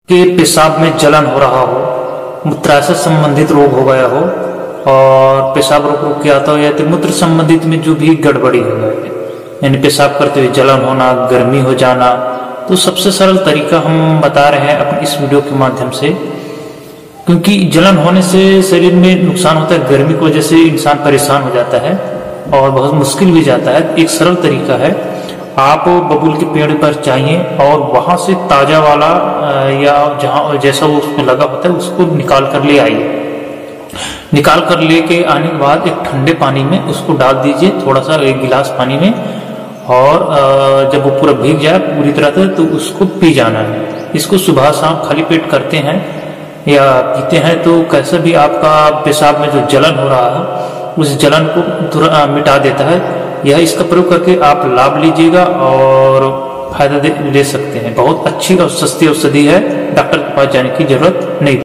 कि पेशाब में जलन हो रहा हो, मूत्राशय संबंधित रोग हो गया हो और पेशाब रोक के आता हो, या तो मूत्र संबंधित में जो भी गड़बड़ी हो गई, यानी पेशाब करते हुए जलन होना, गर्मी हो जाना, तो सबसे सरल तरीका हम बता रहे हैं अपने इस वीडियो के माध्यम से। क्योंकि जलन होने से शरीर में नुकसान होता है, गर्मी की वजह से इंसान परेशान हो जाता है और बहुत मुश्किल भी जाता है। एक सरल तरीका है, आप बबूल के पेड़ पर जाइए और वहां से ताजा वाला या जहां जैसा वो उसमें लगा होता है उसको निकाल कर ले आइए। निकाल कर लेके आने के बाद एक ठंडे पानी में उसको डाल दीजिए, थोड़ा सा एक गिलास पानी में, और जब वो पूरा भीग जाए पूरी तरह से तो उसको पी जाना है। इसको सुबह शाम खाली पेट करते हैं या पीते हैं तो कैसे भी आपका पेशाब में जो जलन हो रहा है उस जलन को तुरंत मिटा देता है। यह इसका प्रयोग करके आप लाभ लीजिएगा और फायदा ले सकते हैं। बहुत अच्छी और सस्ती औषधि है, डॉक्टर के पास जाने की जरूरत नहीं।